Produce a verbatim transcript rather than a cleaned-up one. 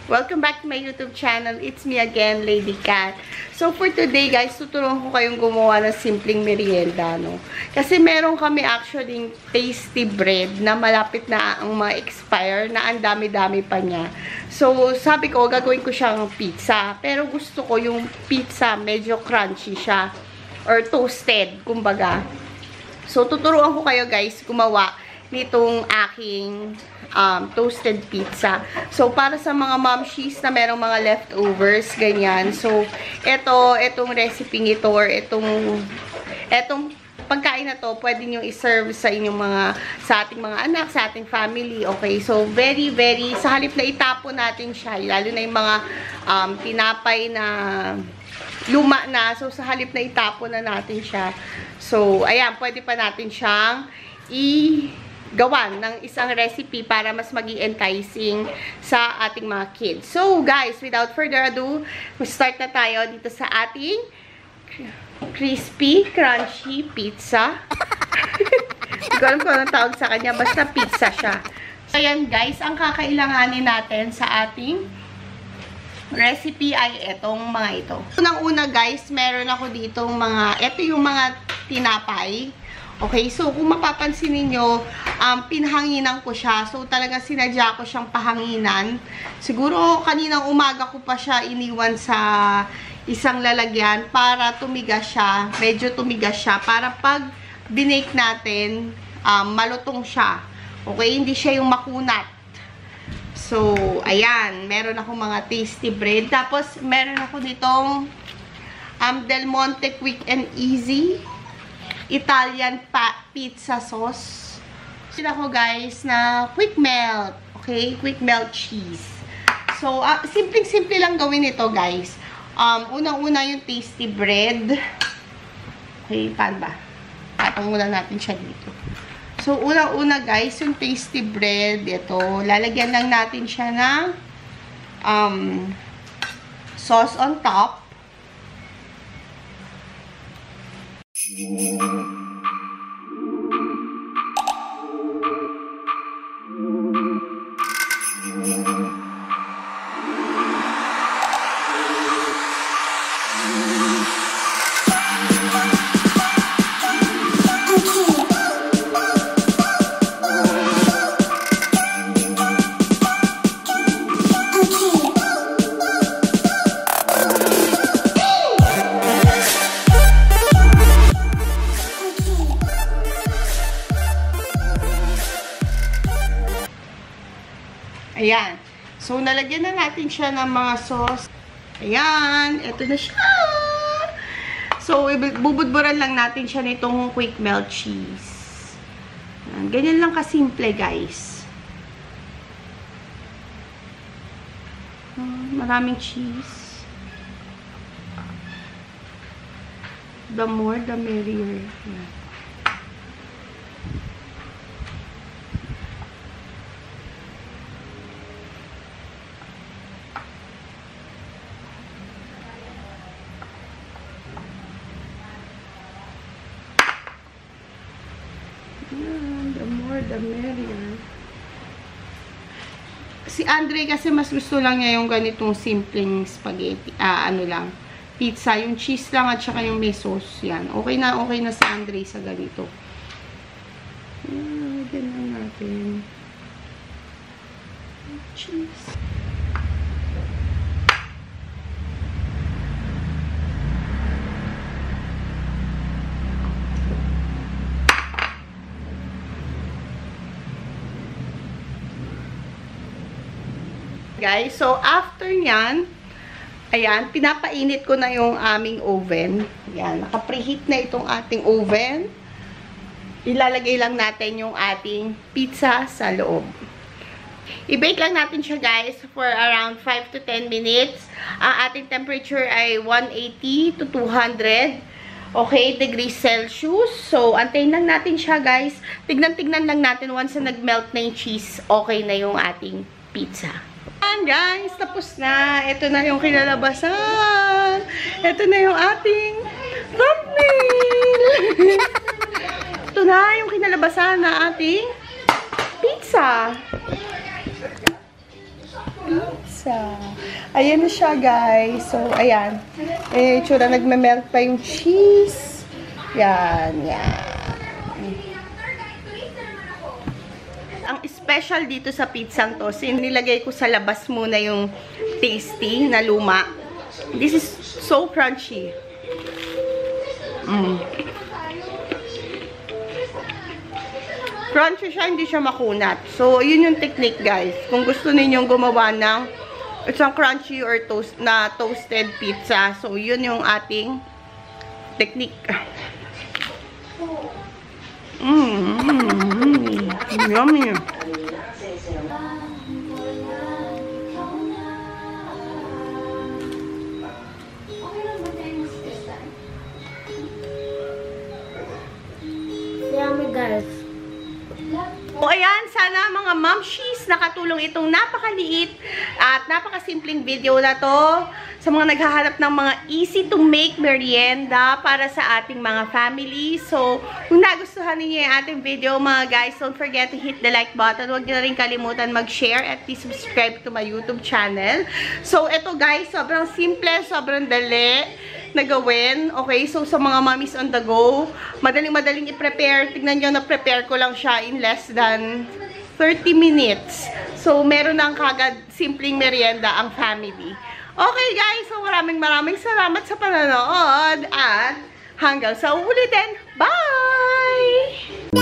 Welcome back to my YouTube channel. It's me again, Lady Cath. So for today guys, tuturuan ko kayong gumawa ng simpleng merienda, no? Kasi meron kami actually tasty bread na malapit na ang ma-expire, na ang dami-dami pa niya. So sabi ko, gagawin ko siyang pizza. Pero gusto ko yung pizza medyo crunchy siya. Or toasted, kumbaga. So tuturuan ko kayo guys gumawa nitong aking um, toasted pizza. So, para sa mga momshies na merong mga leftovers, ganyan. So, eto, etong recipe ito or etong, etong pagkain na to, pwede nyo iserve sa inyong mga, sa ating mga anak, sa ating family, okay? So, very, very, sa halip na itapon natin siya, lalo na yung mga um, tinapay na luma na. So, sa halip na itapon na natin siya. So, ayan, pwede pa natin siyang i- gawan ng isang recipe para mas maging enticing sa ating mga kids. So, guys, without further ado, start na tayo dito sa ating crispy, crunchy pizza. Hindi ko alam kung anong tawag sa kanya. Basta pizza siya. So, ayan, guys, ang kakailanganin natin sa ating recipe ay etong mga ito. Unang-una, guys, meron ako ditong mga, ito yung mga tinapay. Okay, so kung mapapansin niyo, um, pinhanginan ko siya. So talaga sinadya ko siyang pahanginan. Siguro kaninang umaga ko pa siya iniwan sa isang lalagyan para tumigas siya. Medyo tumigas siya para pag binake natin, um, malutong siya. Okay, hindi siya yung makunat. So, ayan, meron ako mga tasty bread. Tapos meron ako ditong um, Del Monte Quick and Easy Italian pa pizza sauce. Sila ko guys na quick melt. Okay? Quick melt cheese. So, uh, simpleng-simple lang gawin ito guys. Um, unang-una yung tasty bread. Okay, paano ba? Patang muna natin siya dito. So, unang-una guys, yung tasty bread. Ito, lalagyan lang natin siya ng um, sauce on top. Ayan. So, nalagyan na natin siya ng mga sauce. Ayan. Ito na siya. So, bubudburan lang natin siya nitong quick melt cheese. Ayan. Ganyan lang kasimple, guys. Maraming cheese. The more, the merrier. Ayan. The more, the merrier. Si Andre kasi mas gusto lang niya yung ganitong simpleng spaghetti. Ah, ano lang. Pizza. Yung cheese lang at saka yung may sauce. Yan. Okay na, okay na si Andre sa ganito. Ah, ganyan natin. Cheese. Guys, so after nyan, ayan, pinapainit ko na yung aming oven. Ayan, naka-preheat na itong ating oven. Ilalagay lang natin yung ating pizza sa loob. I-bake lang natin siya guys for around five to ten minutes. Ang ating temperature ay one eighty to two hundred. Okay, degrees Celsius. So, antayin lang natin siya guys. Tignan-tignan lang natin once na nag-melt na yung cheese, okay na yung ating pizza. Ayan guys, tapos na. Ito na yung kinalabasan. Ito na yung ating thumbnail. Ito na yung kinalabasan na ating pizza. Pizza. pizza. Ayan na siya, guys. So, ayan. Eh, tsura, nagme-melt pa yung cheese. Yan, yan. Ang special dito sa pizzang to, sinilagay ko sa labas muna yung tasty na luma. This is so crunchy. Mm. Crunchy siya, hindi siya makunat. So, yun yung technique, guys. Kung gusto ninyong gumawa ng isang crunchy or toast na toasted pizza. So, yun yung ating technique. Mmm, mm, mm, yummy. Yummy, guys. O ayan, sana mga mamshies nakatulong itong napakaliit at napakasimpleng video na to sa mga naghahanap ng mga easy to make merienda para sa ating mga family. So, kung nagustuhan niyo yung ating video mga guys, don't forget to hit the like button. Huwag niyo na rin kalimutan mag-share at please subscribe to my YouTube channel. So, eto guys, sobrang simple, sobrang dali na gawin. Okay, so sa mga mommies on the go, madaling-madaling i-prepare. Tignan nyo, na-prepare ko lang siya in less than thirty minutes. So, meron ng kagad simpleng merienda ang family. Okay guys, so maraming maraming salamat sa panonood at hanggang sa ulitin. Bye!